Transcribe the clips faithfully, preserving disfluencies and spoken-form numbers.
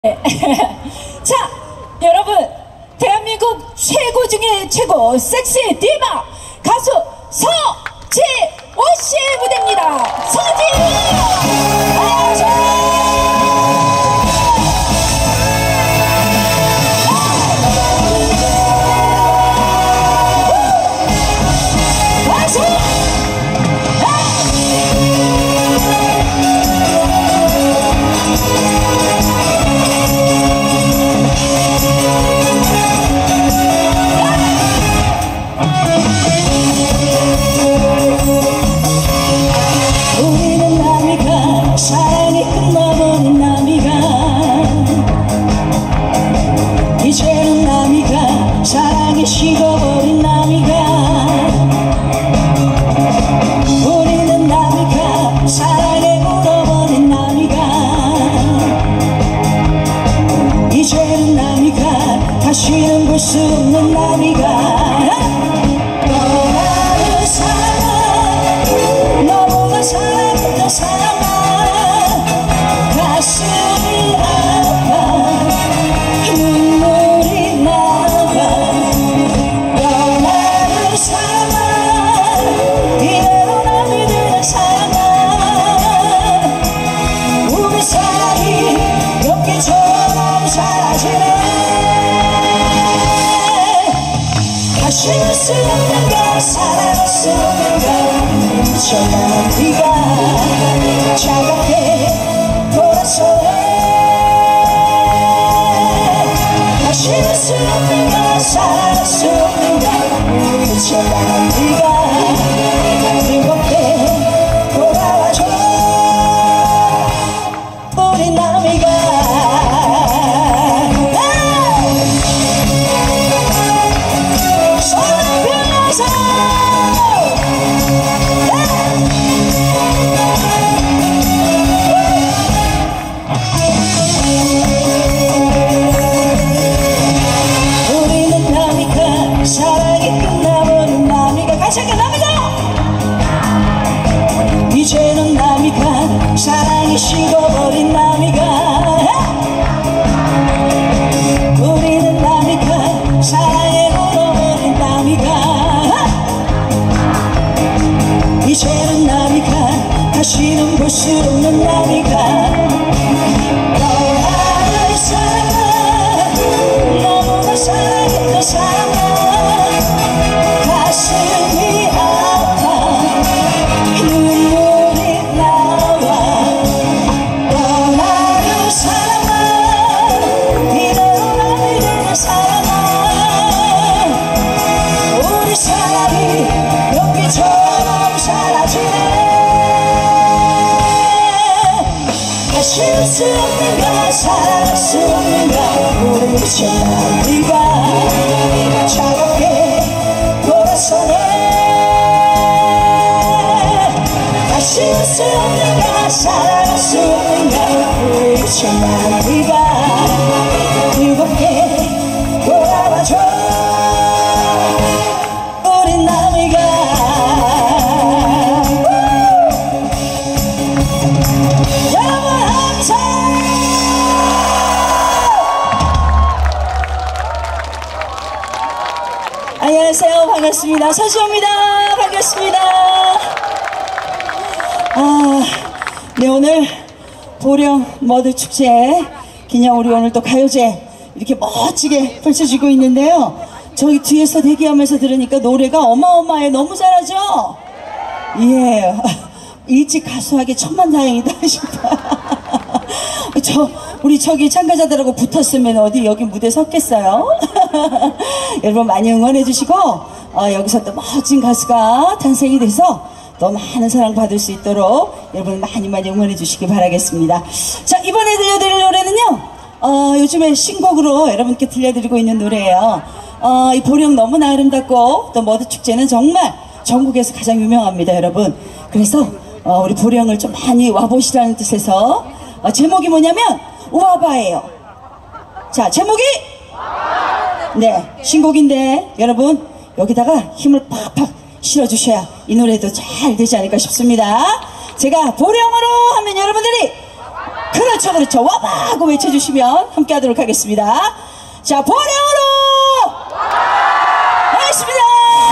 자, 여러분, 대한민국 최고 중에 최고 섹시 디바 가수 서지호 씨의 무대입니다. 서지호! 식어버린 나미가 우리는 나미가 사랑에 묻어버린 나미가 이제는 나미가 다시는 볼 수 없는 나미가 너라는 사랑 너무나 사랑했던 사랑아 가슴이 아파 눈물이 나와 다시는 수 없는가 사랑할 수 없는가 미쳐난 네가 차갑게 돌아서네 다시는 수 없는가 사랑할 수 없는가 미쳐난 네가 즐겁게 돌아와줘 우리 나미가 우리는 나미가 사랑이 끝나버린 나미가 가창해 나미가 이제는 나미가 사랑이 식어버린 나미가 우리는 나미가 사랑에 묻어버린 나미가 이제는 나미가 다시는 볼 수 없는 나미가 너라는 사랑아 너무나 사랑했던 사랑아 가슴이 아파 눈물이 나와 너라는 사랑아 이대로 남이 되는 사랑아 우리 사랑이 연기처럼 사라지네 다시는 수 없는가 사랑할 수 없는가 우리 미쳐난 네가 차갑게 돌아서네 다시는 수 없는가 사랑할 수 없는가 우리 미쳐난 네가 즐겁게 돌아와줘 우리 나미가 안녕하세요. 반갑습니다. 서지호입니다. 반갑습니다. 아, 네, 오늘 보령 머드축제 기념 우리 오늘 또 가요제 이렇게 멋지게 펼쳐지고 있는데요. 저희 뒤에서 대기하면서 들으니까 노래가 어마어마해. 너무 잘하죠? 예. 일찍 가수하기 천만다행이다 싶다. 저 우리 저기 참가자들하고 붙었으면 어디 여기 무대 섰겠어요? 여러분 많이 응원해 주시고 어, 여기서 또 멋진 가수가 탄생이 돼서 또 많은 사랑 받을 수 있도록 여러분 많이 많이 응원해 주시기 바라겠습니다. 자, 이번에 들려드릴 노래는요 어, 요즘에 신곡으로 여러분께 들려드리고 있는 노래예요. 어, 이 보령 너무나 아름답고 또 머드축제는 정말 전국에서 가장 유명합니다, 여러분. 그래서 어, 우리 보령을 좀 많이 와보시라는 뜻에서 어, 제목이 뭐냐면 우와바예요. 자, 제목이 네, 신곡인데 여러분 여기다가 힘을 팍팍 실어주셔야 이 노래도 잘 되지 않을까 싶습니다. 제가 보령으로 하면 여러분들이 그렇죠, 그렇죠. 와봐 하고 외쳐주시면 함께 하도록 하겠습니다. 자, 보령으로 하겠습니다.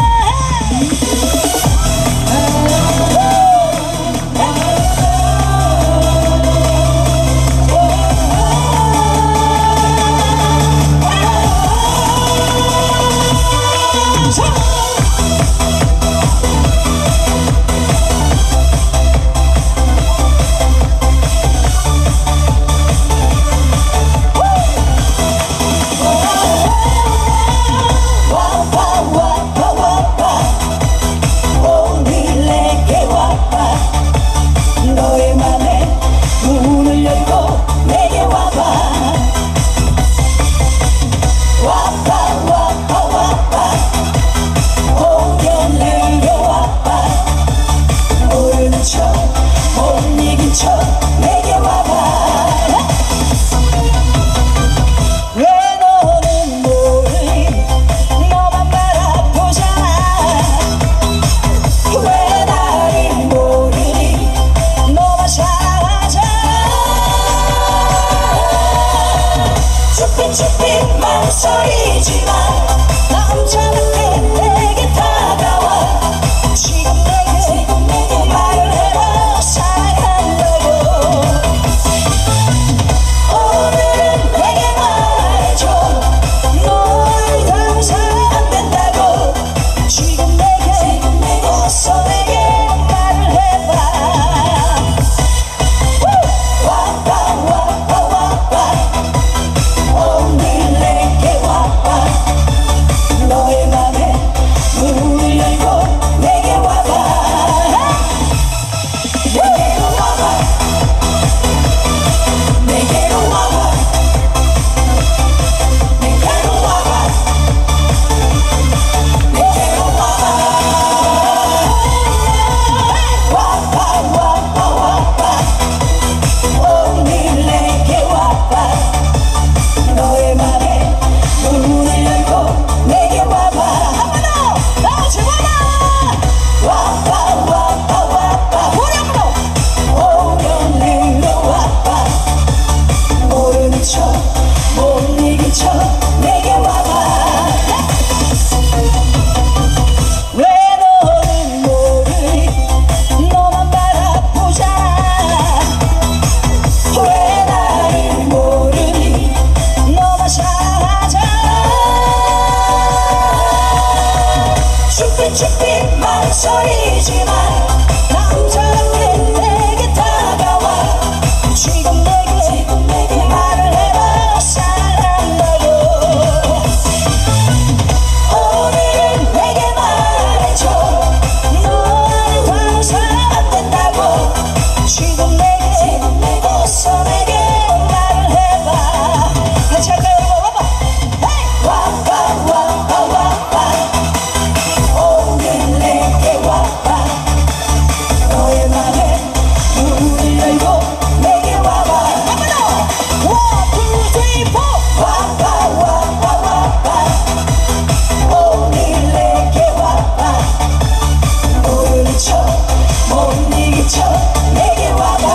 쭈삣 망설이지마 남자답게 내게 다가와 지금 내게, 지금 내게 말을 해봐 사랑한다고 오늘은 내게 말해줘 널 당사 안 된다고 지금 내게, 지금 내게 어서 내게 말을 해봐 와봐 와봐 와봐 오늘 내게 와봐 너의 맘에 문을 열고 내게 와봐 내게로 와봐 내게로 와봐 내게로 와봐 내게로 와봐 와봐 와봐 와봐 오늘 내게 와봐 너의 맘에 문을 열고 내게 와봐 한 번 더 나오지 마라 와봐 와봐 와봐 보령으로 오면으로 와봐 모르는 척 못 이긴 척 내게 와봐 왜 너는 모르니 너만 바라보잖아 왜 나를 모르니 너만 사랑하잖아 쭈삣쭈삣 망설이지마 남자답게 내게 다가와 지금 내게, 지금 내게 말을 해봐 사랑한다고 오늘은 내게 말해줘 널 당사 안 된다고 지금 내게, 지금 내게 어서 내게 말을 해봐 같이 할까요 여러분 와봐 와봐 와봐 와봐 오늘 내게 와봐 너의 맘에 문을 열고 내게 와봐 한 번 더 원, 투, 쓰리, 포 와봐 와봐 와봐 오늘 내게 와봐 모르는 척 못 이긴 척 내게 와봐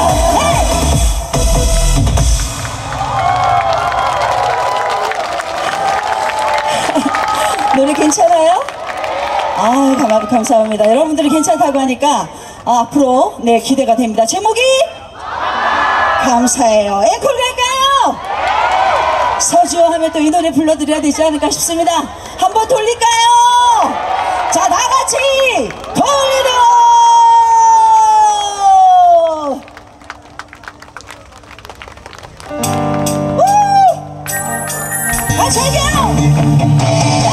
노래 괜찮아요? 아, 감, 감사합니다. 여러분들이 괜찮다고 하니까 아, 앞으로 네 기대가 됩니다. 제목이 감사해요. 앵콜 갈까요? 서주어 하면 또 이 노래 불러드려야 되지 않을까 싶습니다. 한번 돌릴까요? 자, 다 같이 돌리려! 우! 같이 할게요!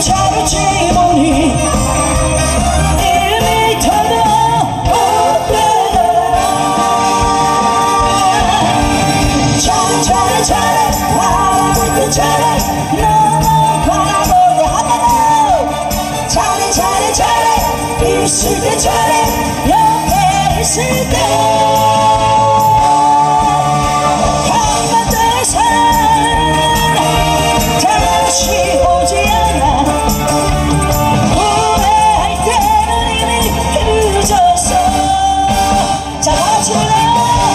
잘할지 보니 일 미터도 못 되더라. 잘해 잘해 잘해 바라볼 때 잘해 너무 바라볼 때 한번더 잘해 잘해 잘해 있을 때 잘해 옆에 있을 때 한번더의 사랑 다시 오지 않아. 후회할 때는 이미 늦었어. 자 다같이 불러요.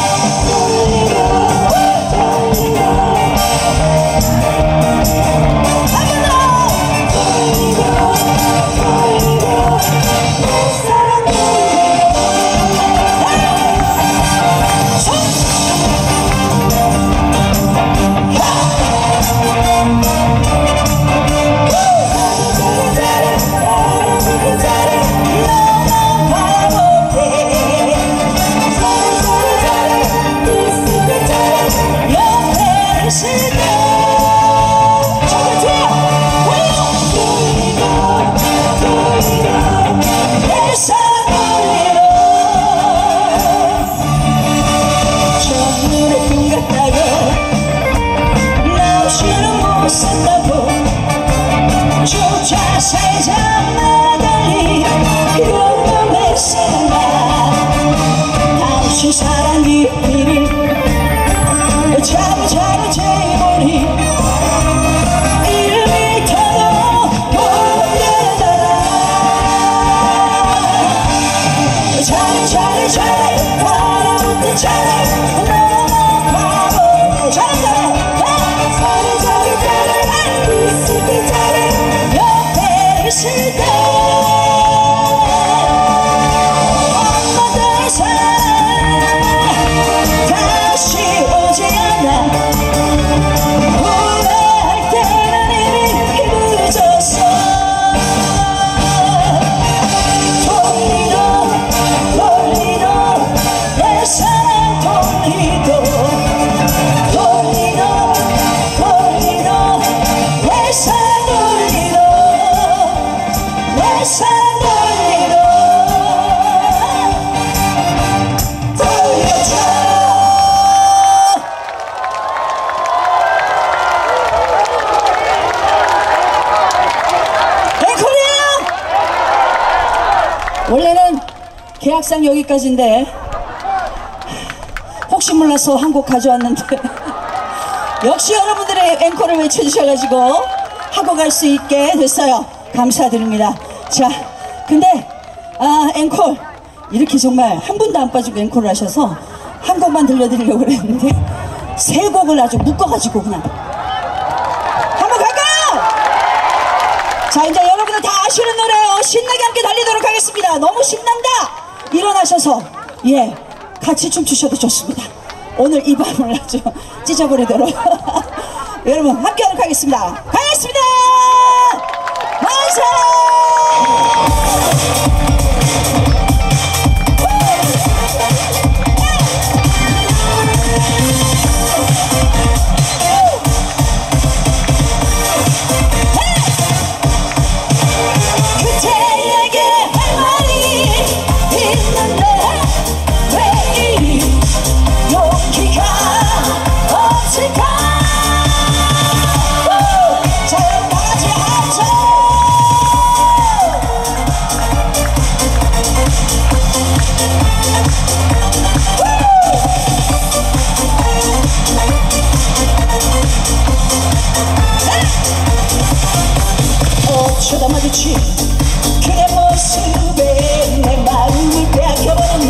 조차 살자 나달리 이런 내 생각 당신 사랑 깊이를 자부자부 재보니 일 미터도 못 되더라. 잘해 잘해 잘해 바라볼 때 잘해 너무 바라볼 때 잘해 잘해 잘해 잘해 잘해 있을 때 잘해 있을 때 한번더의 사랑 다시 오지 않아. 후회할 때는 이미 늦었어. 돌리도 돌리도 내 사랑 돌리도 돌리도 돌리도 내 사랑 돌리도 내 사랑 돌리도 돌려줘. 앵콜이에요. 원래는 계약상 여기까지인데 혹시 몰라서 한 곡 가져왔는데 역시 여러분들의 앵콜을 외쳐주셔가지고 하고 갈 수 있게 됐어요. 감사드립니다. 자, 근데 아 앵콜 이렇게 정말 한 분도 안 빠지고 앵콜을 하셔서 한 곡만 들려드리려고 그랬는데 세 곡을 아주 묶어가지고 그냥 한번 갈까요? 자, 이제 여러분들 다 아시는 노래요. 신나게 함께 달리도록 하겠습니다. 너무 신난다 일어나셔서 예 같이 춤추셔도 좋습니다. 오늘 이 밤을 아주 찢어버리도록 여러분 함께하도록 하겠습니다. 가겠습니다. 만세! 그대에게 할 말이 있는데 왜 이리 용기가 없을까? 자, 여러분 다같이 합쳐! 어쩌다 마주친 그대 모습에 내 마음을 빼앗겨버렸네.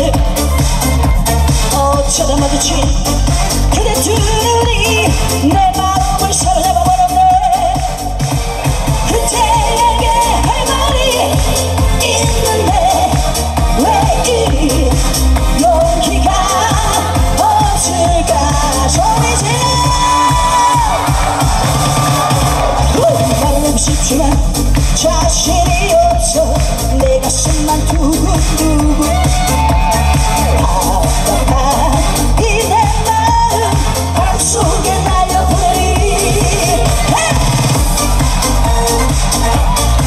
어쩌다 마주친 그대 두 눈이 내 마음을 사로잡아버렸네. 그대에게 할 말이 있는데 왜 이리 용기가 없을까? 소리 질러! 말하고 싶지만 자신이 없어. 내 가슴만 두근두근 답답한 이 내 마음 바람 속에 날려보내리.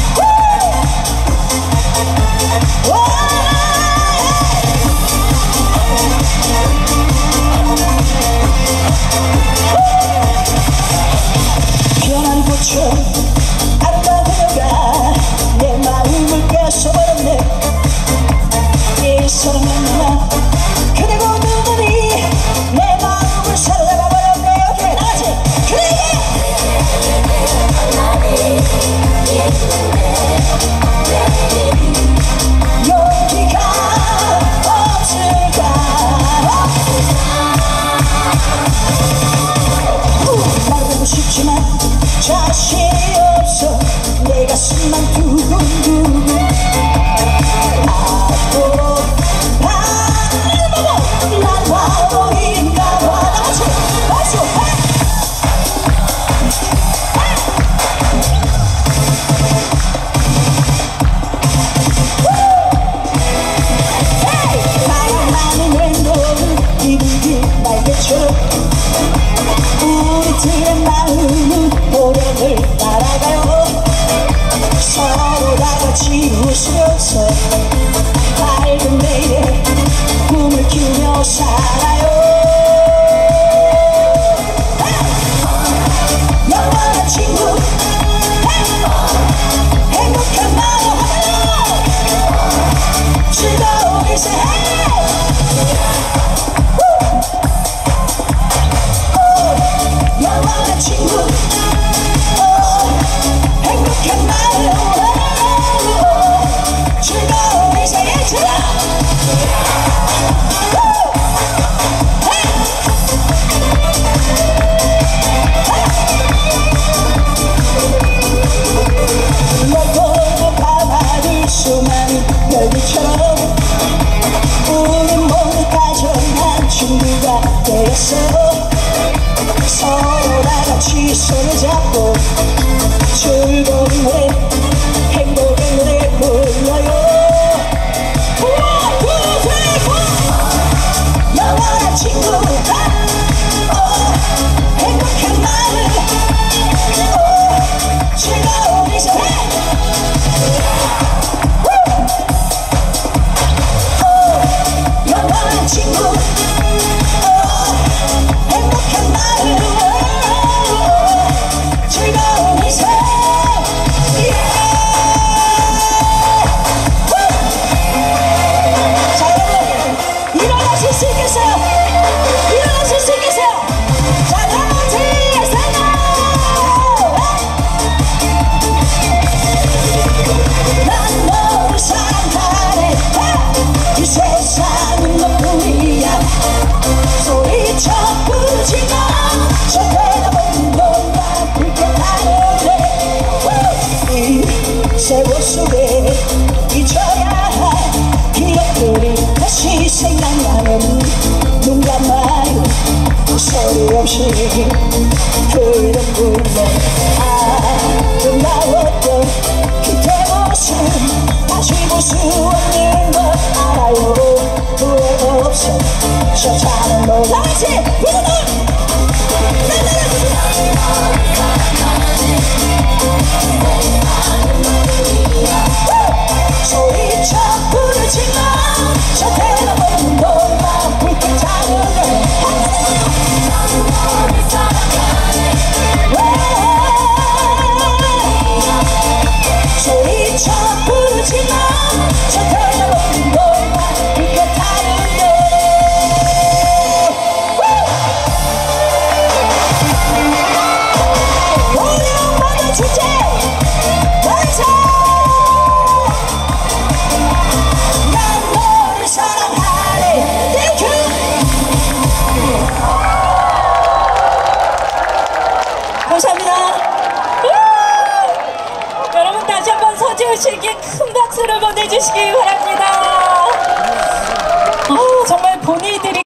아이들의 마음은 보령을 따라가요. 서로 다같이 웃으면서 밝은 내일에 꿈을 키우며 살아요. 영원한 친구 행복한 마음 즐거운 일생 영원한 친구 행복한 마음 즐거운 일생의 즐거움 수많은 별들처럼 우린 모두 다정한 친구가 되었어. 서로 다같이 손을 잡고 즐거운 노래 행복의 노래 불러요. One, two, three, four. 영원한 친구 어, 행복한 마음 어, 즐거운 일생 영원한 친구 어, 행복한 마음 어, 즐거운 일생 yeah! 자 여러분 일어나실 수 있겠어요? 일어나실 수 있겠어요? 자 다같이 생각 난 너를 사랑하네 이 세상은 너뿐이야 소리쳐 부르지마 저 대답은 너만 불편하는데 이 세월 속에 잊어야 할 기억들이 다시 생각나는 눈 감아요 소리 없이 그런 불러 아름다웠던 그때 모습 다시 볼 수 없는 걸 알아요. 후회 없어 저 차는 너 다같이 부르는 소리쳐 부르지마 저 대답은 너만 불편하는데 소리쳐 부르지마 저 대답은 너만 불편하는데 보령 모두 축제 완성 난 너를 사랑하네 땡큐 감사합니다. 여러분 다시 한번 서지훈 씨에게 큰 박수를 보내주시기 바랍니다. 아, 정말 본인들이